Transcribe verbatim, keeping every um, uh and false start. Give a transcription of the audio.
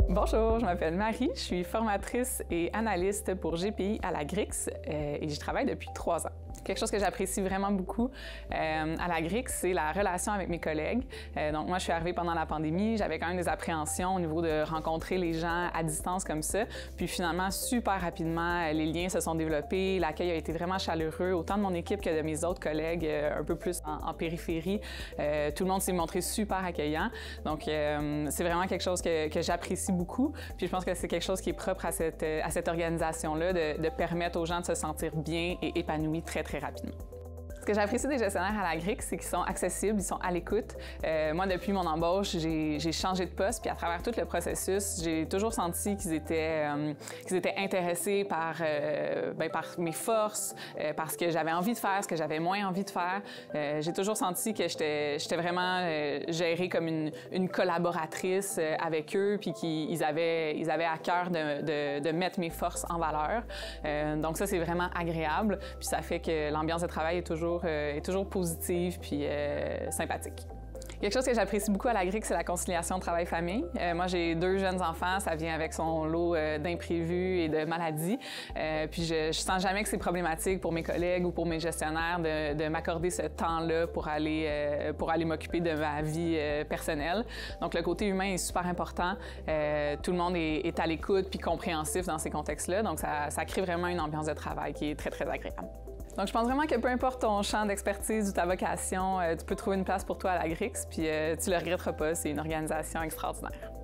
Bonjour, je m'appelle Marie, je suis formatrice et analyste pour G P I à la Grix euh, et j'y travaille depuis trois ans. Quelque chose que j'apprécie vraiment beaucoup euh, à la Grix, c'est la relation avec mes collègues. Euh, donc moi, je suis arrivée pendant la pandémie, j'avais quand même des appréhensions au niveau de rencontrer les gens à distance comme ça. Puis finalement, super rapidement, les liens se sont développés, l'accueil a été vraiment chaleureux, autant de mon équipe que de mes autres collègues euh, un peu plus en, en périphérie. Euh, tout le monde s'est montré super accueillant. Donc euh, c'est vraiment quelque chose que, que j'apprécie beaucoup. Puis je pense que c'est quelque chose qui est propre à cette, à cette organisation-là, de, de permettre aux gens de se sentir bien et épanouis très, très rapidement. Ce que j'apprécie des gestionnaires à la Grix, c'est qu'ils sont accessibles, ils sont à l'écoute. Euh, moi, depuis mon embauche, j'ai changé de poste, puis à travers tout le processus, j'ai toujours senti qu'ils étaient, euh, qu'ils étaient intéressés par, euh, ben, par mes forces, euh, par ce que j'avais envie de faire, ce que j'avais moins envie de faire. Euh, j'ai toujours senti que j'étais vraiment euh, gérée comme une, une collaboratrice euh, avec eux, puis qu'ils avaient, ils avaient à cœur de, de, de mettre mes forces en valeur. Euh, donc ça, c'est vraiment agréable, puis ça fait que l'ambiance de travail est toujours Euh, est toujours positive puis euh, sympathique. Quelque chose que j'apprécie beaucoup à la Grix, c'est la conciliation travail-famille. Euh, moi, j'ai deux jeunes enfants, ça vient avec son lot euh, d'imprévus et de maladies. Euh, puis je, je sens jamais que c'est problématique pour mes collègues ou pour mes gestionnaires de, de m'accorder ce temps-là pour aller, euh, pour aller m'occuper de ma vie euh, personnelle. Donc le côté humain est super important. Euh, tout le monde est, est à l'écoute puis compréhensif dans ces contextes-là. Donc ça, ça crée vraiment une ambiance de travail qui est très, très agréable. Donc, je pense vraiment que peu importe ton champ d'expertise ou ta vocation, euh, tu peux trouver une place pour toi à la Grix, puis euh, tu le regretteras pas, c'est une organisation extraordinaire.